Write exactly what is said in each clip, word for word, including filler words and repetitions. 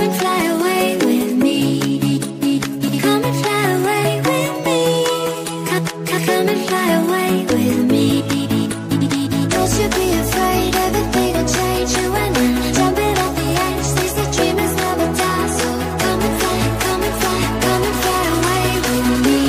and fly away with me. Come and fly away with me. Come, come, come and fly away with me. Don't you be afraid, everything will change. You and I, jumping off the edge. They say dreamers never die, so come and fly, come and fly, come and fly away with me.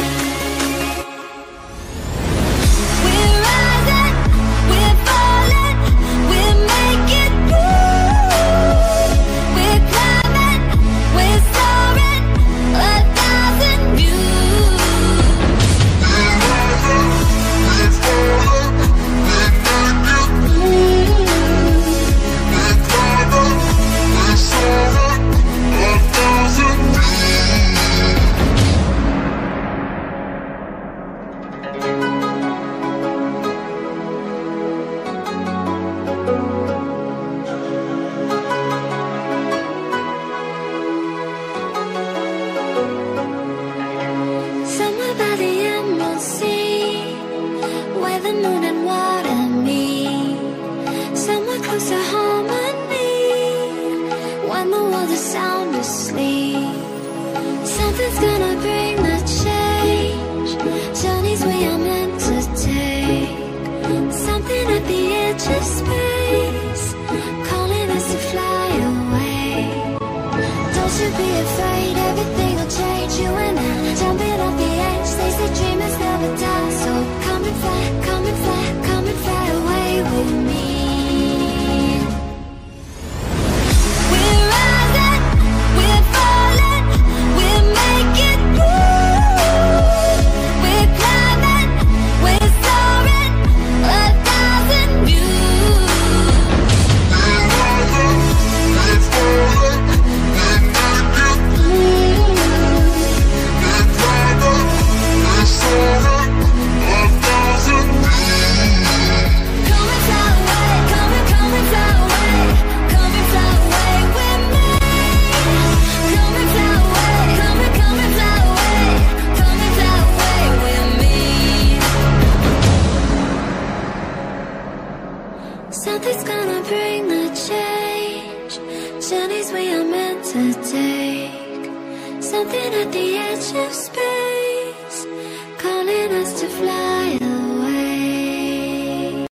We're rising, we're falling, we're making moves. We're climbing, we're soaring, a thousand views. We're rising, we're falling, we're making moves. We're climbing, we're soaring, a thousand views. Somewhere by the emerald sea, where the moon and water meet. Somewhere close to harmony, when the world is sound asleep. Something's gonna bring the change, journeys we are meant to take. Something at the edge of space, calling us to fly away. Don't you be afraid, everything will change. You and I, jumping off the edge. They say dreamers never die, so come and fly, come and fly, come and fly away with me. We're rising, we're falling, we're making moves. We're climbing, we're soaring, a thousand views. We're rising, we're falling, we're making moves. We're climbing, we're soaring, a thousand views. Come and fly away, come and come and fly away, come and fly away with me. Come and fly away, come and come and fly away, come and fly away with me. Something's gonna bring the change, journeys we are meant to take. Something at the edge of space.